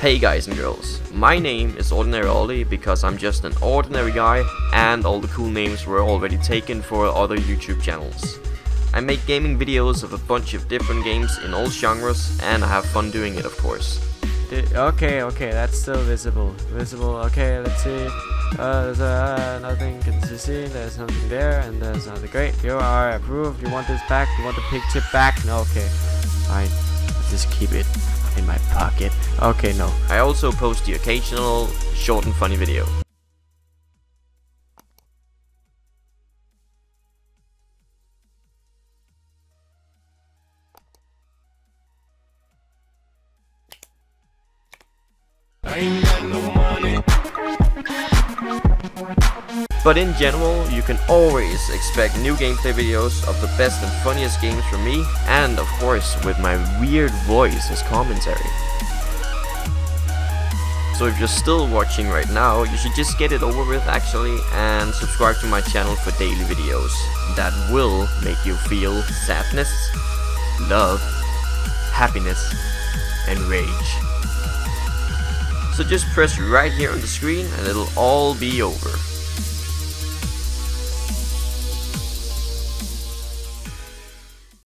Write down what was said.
Hey guys and girls, my name is Ordinary Ollie because I'm just an ordinary guy and all the cool names were already taken for other YouTube channels. I make gaming videos of a bunch of different games in all genres and I have fun doing it, of course. Okay, that's still visible. Okay, let's see. There's nothing to see. There's nothing there, and there's nothing. Great. You are approved. You want this back? You want the pig tip back? No, okay. Fine. Let's just keep it in my pocket. Okay, no. I also post the occasional short and funny video. But in general, you can always expect new gameplay videos of the best and funniest games from me, and of course with my weird voice as commentary. So if you're still watching right now, you should just get it over with actually, and subscribe to my channel for daily videos that will make you feel sadness, love, happiness, and rage. So just press right here on the screen and it'll all be over.